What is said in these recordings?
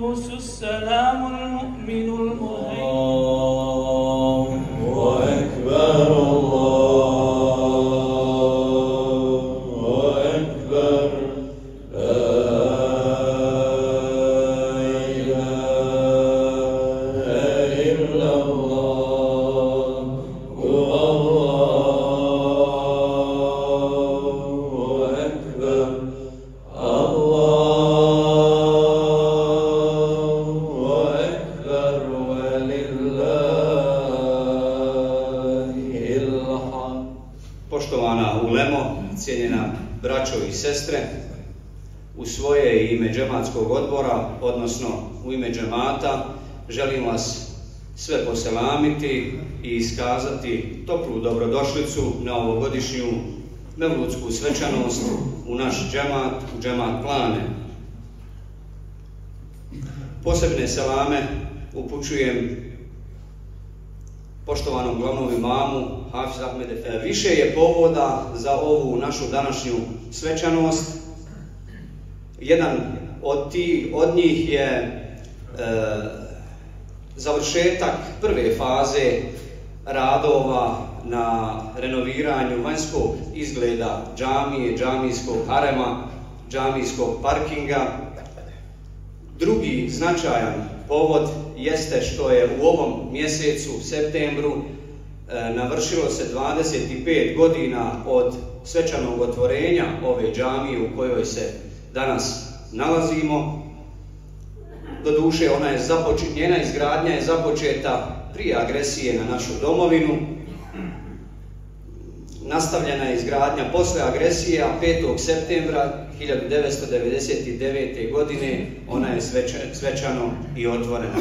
القدوس السلام المؤمن المهيمن الله أكبر الله أكبر لا إله إلا الله الله أكبر Poštovana ulemo, cijenjena braćo i sestre, u svoje ime džematskog odbora, odnosno u ime džemata, želim vas sve poselamiti i iskazati toplu dobrodošlicu na ovogodišnju mevludsku svečanost u naš džemat, u džemat Plane. Posebne selame upućujem poštovanom glavnom imamu Hafiz Ahmed Efendi. Više je povoda za ovu našu današnju svečanost. Jedan od njih je završetak prve faze radova na renoviranju vanjskog izgleda džamije, džamijskog harema, džamijskog parkinga. Drugi značajan povod jeste što je u ovom mjesecu, septembru, navršilo se 25 godina od svečanog otvorenja ove džamije u kojoj se danas nalazimo. Doduše, njena izgradnja je započeta prije agresije na našu domovinu. Nastavljena je izgradnja posle agresije, a 5. septembra 1999. godine ona je svečano i otvorena.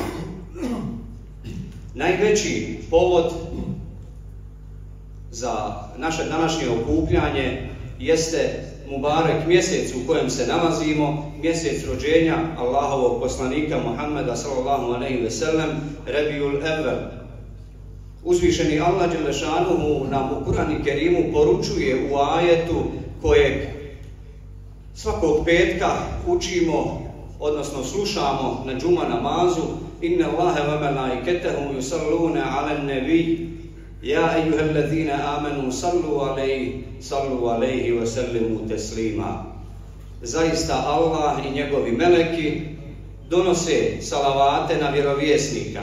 Najveći povod za naše današnje okupljanje jeste Mubarek mjesec u kojem se nalazimo, mjesec rođenja Allahovog poslanika Muhammeda sallallahu alejhi ve sellem, Rebijul Evvel. Uzvišeni Allah dželešanuhu nam u Kur'anu Kerimu poručuje u ajetu kojeg svakog petka učimo, odnosno slušamo na džuma namazu: Inna Allahe wa malaikatahu yusalluna ala nabi ja ejuhellazina amanu sallu alejhi wa sallimu teslima. Zaista Allah i njegovi meleki donose salavate na vjerovjesnika.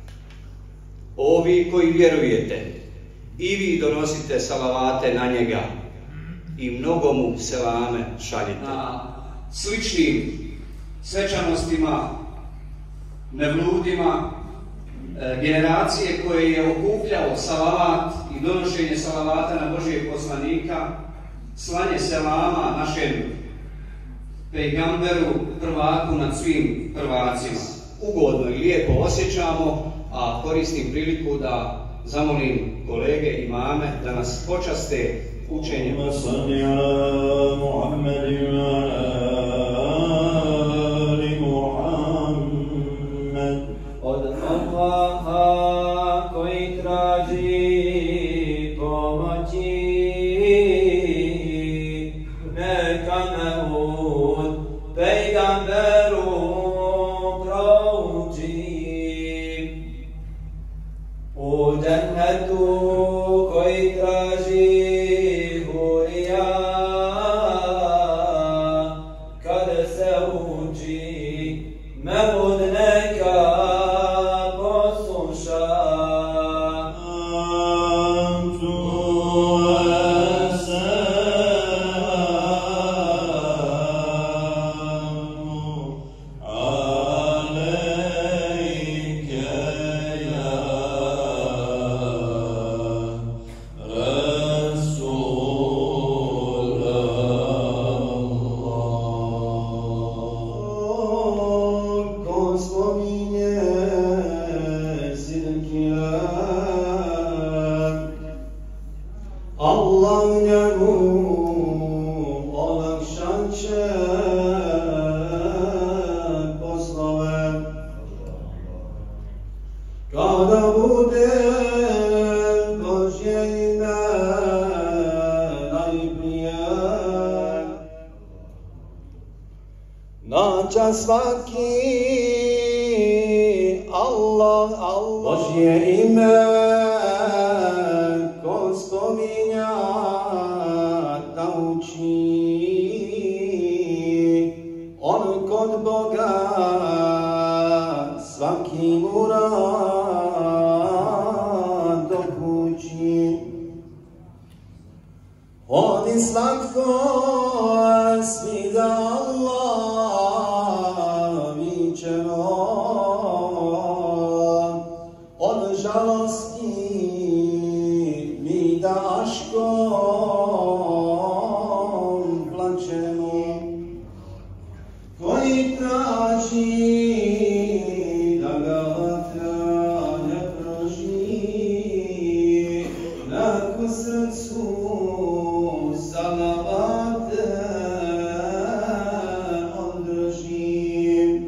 Ovi koji vjerujete, i vi donosite salavate na njega i mnogo mu selame šaljite. Na sličnim svečanostima, mevludima, generacije koje je okupljao salavat i donošenje salavata na Božijeg poslanika, slanje selama našem pejgamberu, prvaku nad svim prvacima. Ugodno i lijepo osjećamo, a koristim priliku da zamolim kolege imame da nas počaste učenjem. Od Allaha koji traži pomoći, neka me od pejgamberu prouči. U džennetu koji traži hurija, kada se uči mevlud neka posluša. Kada bude Božje ime najprije, na čas svaki Božje ime ko spominja nauči, on kod Boga svaki murad dokući. Oni svako svi da Allah vičeno, on žalosti mi da aškom plačemo, koji traži da ga vatra ne proži, lako srcu salavate on drži.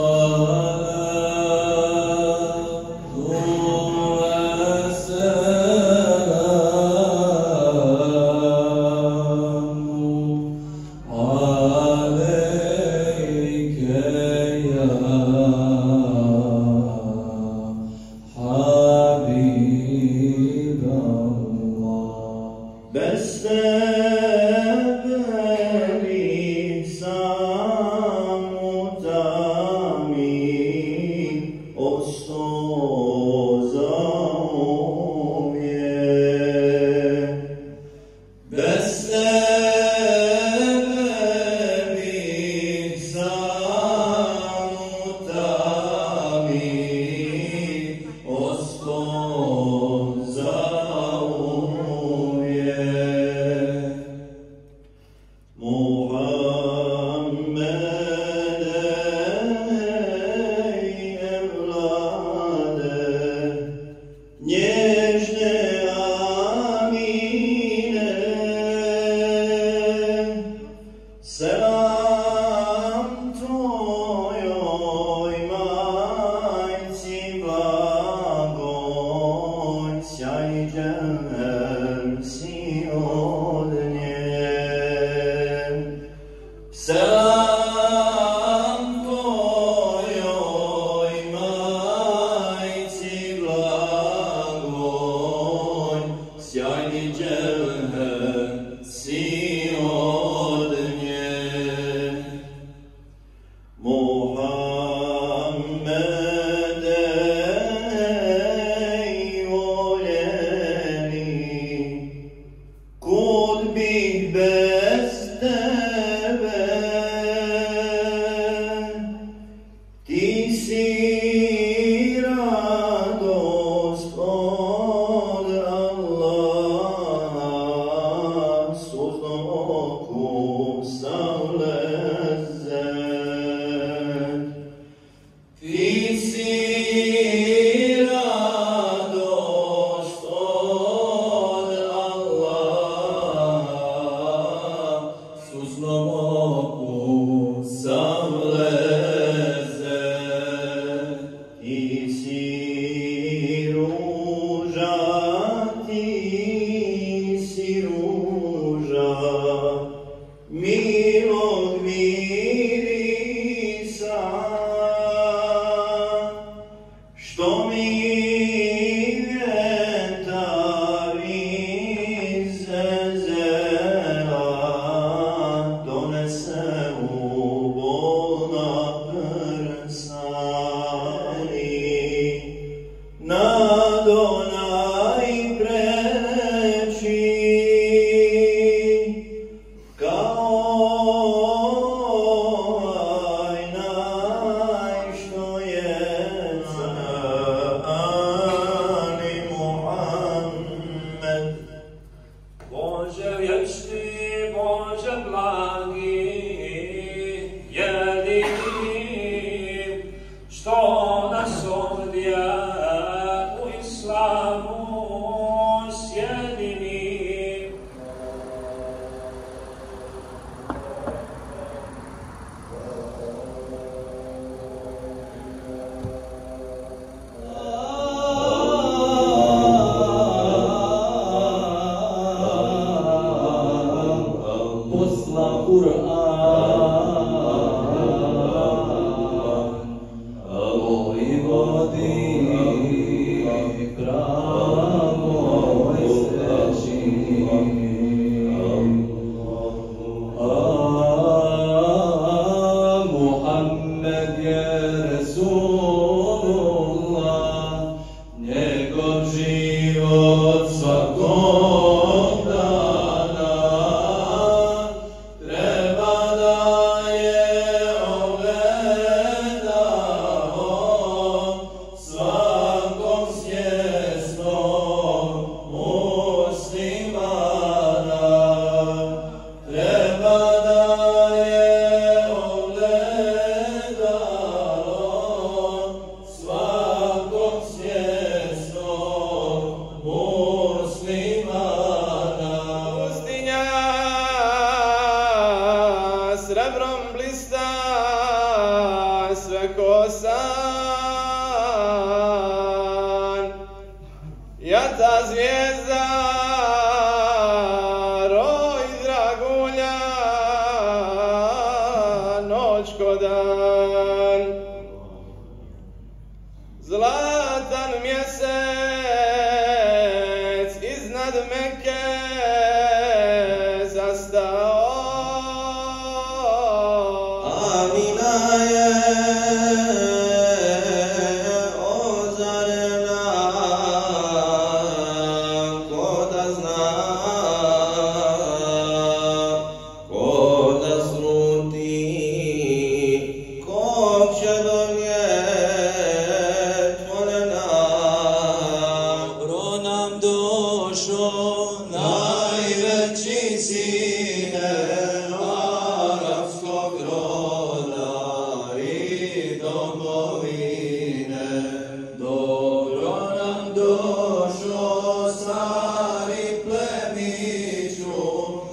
Bez tebe mi samotami ostao zauvijek. Bez tebe mi samotami ostao zauvijek. Nježne amine, selam tvojoj majci blagoj, sjaj džem si od nje. Selam tvojoj majci blagoj, sjajni dželhe si od nje. Muhammede i voljeni, kud bih bez tebe, ti si radost od Allah, suznom okusom lezet. Ti si radost od Allah, suznom okusom lezet. Ti si ruža, milog mirisa, što mi vjetar iz zezela donese u bolna prsa. Na Donaj preći kao ovaj naj što je Ali Muhammed. Bože vječni, Bože blagi, jedini, što nas ovdje u islamu sjedini. Posla Kur'an, vojvodi treba da je ogledalo svakog svjesnog muslimana. Pustinja srebrom blista, sve ko san, jata zvijezda, roj dragulja, noć ko dan. Zlatan mjesec iznad Mekke zastao, Amina je ozarena, ko da zna, ko da sluti, kog će donijeti volena. Dobro nam došo, najveći sine arapskog roda i domovine. Dobro nam došo, stari plemiću,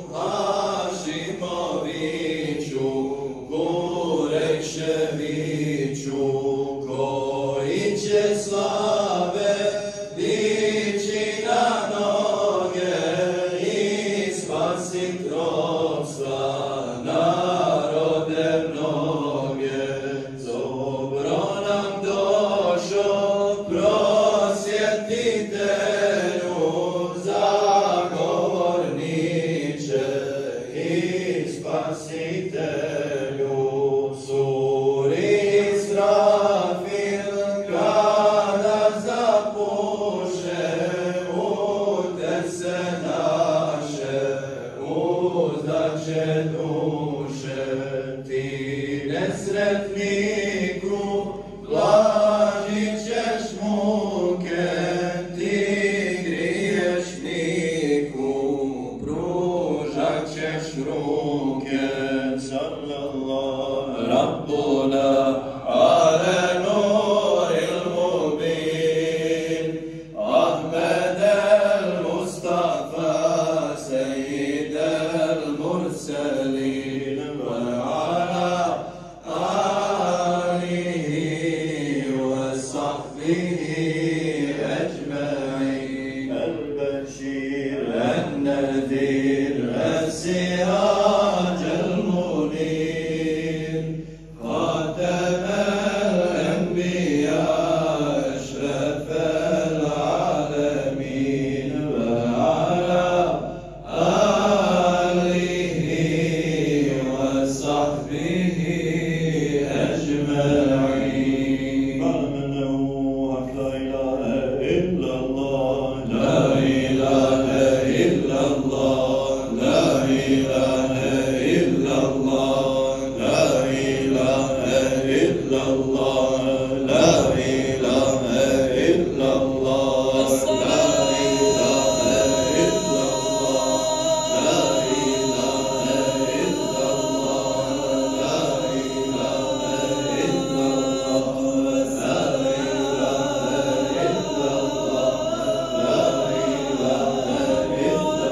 Hašimoviću, Kurejševiću, koji će slave dići na noge i spasit ropstva narode mnoge. Dobro nam došo, prosvjetitelju, zagovorniče i spasitelju. Suri Israfil kada zapuše, utese naše uzdaće duše. Ti nesretniku blažit ćeš muke, ti griješniku pružat ćeš ruke. Sallallahu Rabbuna ala nuril mubin, Ahmed al-Mustafa, Sayyid al-Mursalin, wa ala alihi wa sahbihi ajma'in. Al-Bashir, al-Nadir, al-Siraj al-Munir, خاتم الأنبياء أشرف العالمين، وعلى آله وصحبه أجمعين. آمنوا لا إله إلا الله، لا إله إلا الله، لا إله إلا الله، لا إله إلا الله، لا إله إلا الله، لا إله إلا الله، لا إله إلا الله، لا إله إلا الله، لا إله إلا الله، لا إله إلا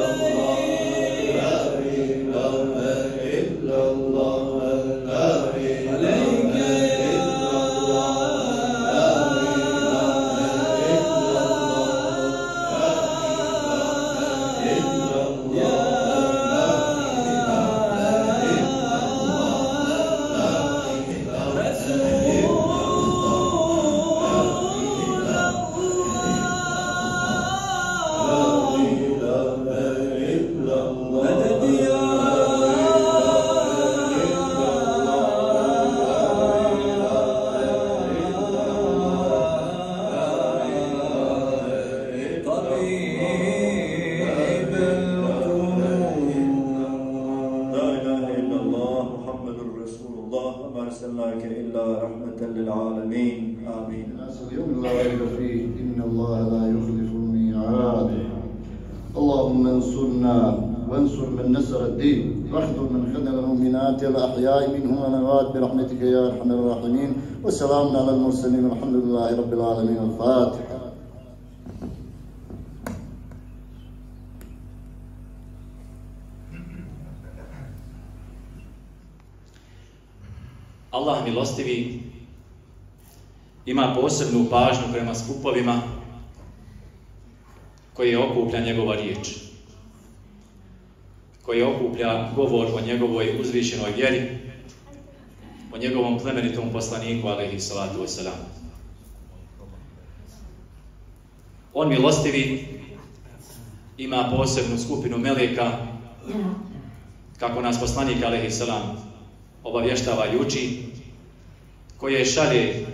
أرسلناك إلا رحمة للعالمين آمين. الناس اليوم لا ريب فيه إن الله لا يخلف الميعاد. اللهم انصرنا وانصر من نصر الدين واخذل من خذل المؤمنات الأحياء منهم والأموات برحمتك يا أرحم الراحمين والسلام على المرسلين والحمد لله رب العالمين. الفاتحة. Allah milostivi ima posebnu pažnju prema skupovima koji okuplja njegova riječ, koji okuplja govor o njegovoj uzvišenoj vjeri, o njegovom plemenitom poslaniku alejhi salatu vesselam. On milostivi ima posebnu skupinu meleka, kako nas poslanik alejhi salam obavještava i uči, koje šalje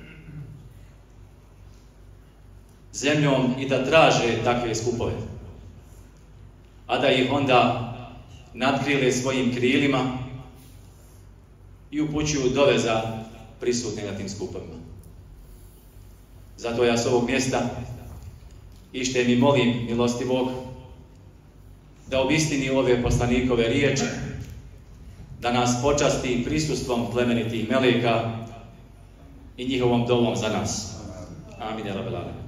zemljom i da traže takve skupove, a da ih onda nadkrile svojim krilima i upućuju dove za prisutne na tim skupovima. Zato ja s ovog mjesta ištem i molim milostivog da obistini ove poslanikove riječi, da nas počasti prisustvom plemenitih meleka i njihovom dovom za nas. Amin ya rabbal alamin.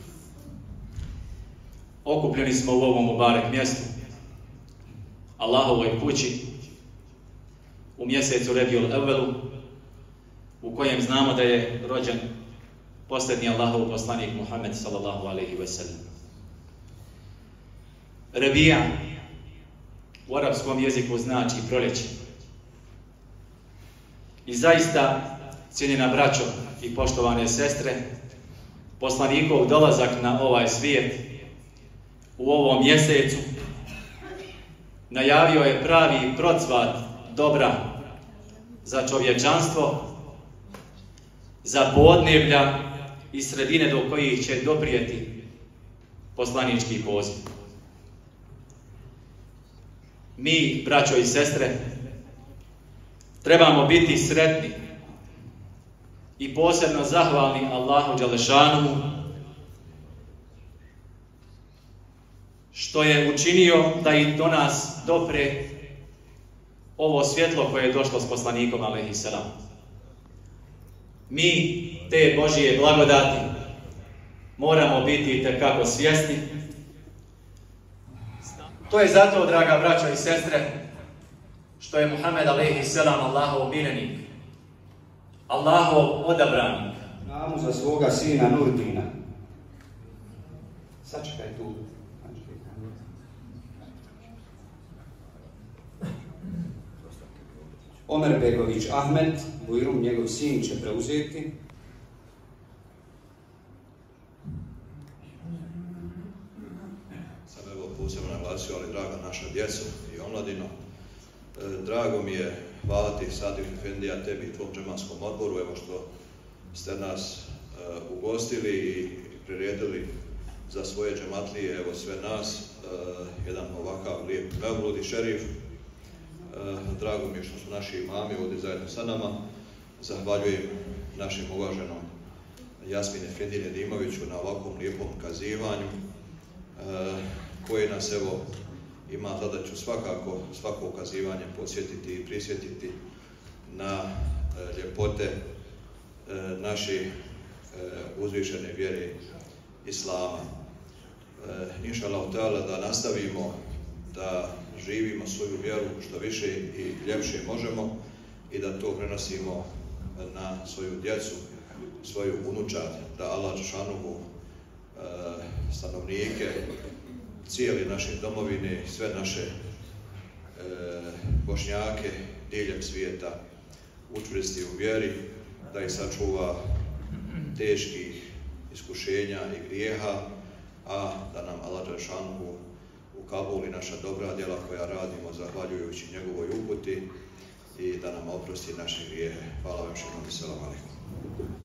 Okupljeni smo u ovom mubarek mjestu, Allahovoj kući, u mjesecu Rebijul Evvelu, u kojem znamo da je rođen posljednji Allahov poslanik Muhammed sallallahu alejhi ve sellem. Rebija u arapskom jeziku znači proljeće. I zaista, cijenjena braćo i poštovane sestre, poslanikov dolazak na ovaj svijet u ovom mjesecu najavio je pravi procvat dobra za čovječanstvo, za podneblja i sredine do kojih će doprijeti poslanički poziv. Mi, braćo i sestre, trebamo biti sretni i posebno zahvalni Allahu Đalešanuhu što je učinio da i do nas dopre ovo svjetlo koje je došlo s poslanikom alejhi selam. Mi te Božije blagodati moramo biti itekako svjesni. To je zato, draga braćo i sestre, što je Muhammed alejhi selam Allahov miljenik, Allahov odabranik. Namu za svoga sina Nurdina. Sačekaj tu. Omer Begović Ahmed, Bujrum, njegov sin će preuzeti. Sam evo posebno naglasio, ali draga naša djeca i omladino, drago mi je, hvala ti Sadih Efendija, tebi i tvom džematskom odboru, evo što ste nas ugostili i priredili za svoje džematlije, evo sve nas, jedan ovakav lijep mevlud i šerif. Drago mi je što su naši imami ovdje zajedno sa nama. Zahvaljujem našem uvaženom Jasmine Efendiji Nedimoviću na ovakvom lijepom kazivanju, koji nas evo ima zadaću svakako svako ukazivanje podsjetiti i prisjetiti na ljepote naše uzvišene vjere Islama. Inša Allah da nastavimo da živimo svoju vjeru što više i ljepše možemo i da to prenosimo na svoju djecu, svoju unučad, da Allah džalaluhu stanovnike cijele naše domovine, sve naše Bošnjake diljem svijeta učvrsti u vjeri, da ih sačuva teških iskušenja i grijeha, a da nam Allah džalaluhu ukabuli naša dobra djela koja radimo zahvaljujući njegovoj uputi i da nam oprosti naše grijehe. Hvala vam, šehrani, selam alejkum.